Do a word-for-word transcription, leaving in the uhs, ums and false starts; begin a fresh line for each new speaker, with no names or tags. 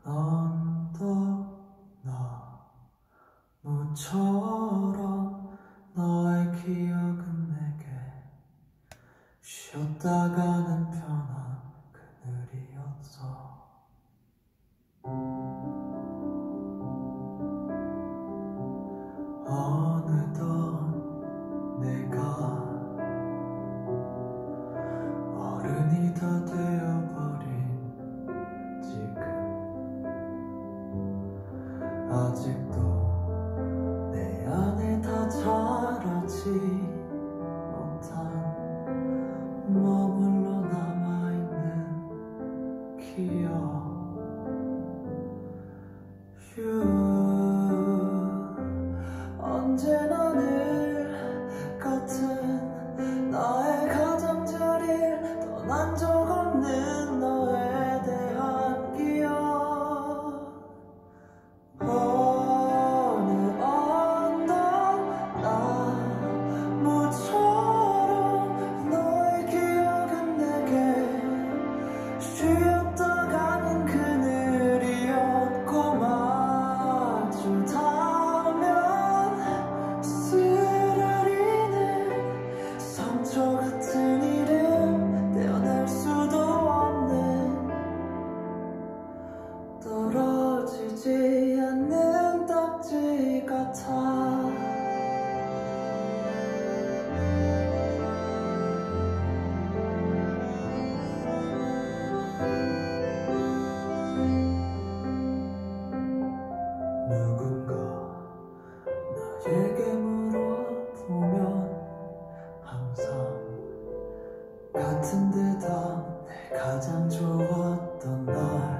넌 또 너무처럼 너의 기억은 내게 쉬었다가는 편한 그늘이었어. 어느덧 내가 어른이 다 되어버린 지금 아직도 내 안에 다 자라지 못한 머물러 남아있는 기억. 휴, 언제나 늘 같은 나의 가장자리를 떠난 적 없는 너에 대한 기억. 어느 언덕 나무처럼 너의 기억은 내게 쉬었다가는 그늘이었고 마주 닿으면 쓰라리는 상처 같은 이름 떼어낼 수도 없는 떨어지지 않는 딱지 같아. 누군가 나에게 물어보면 항상 같은 대답. 내 가장 좋았던 날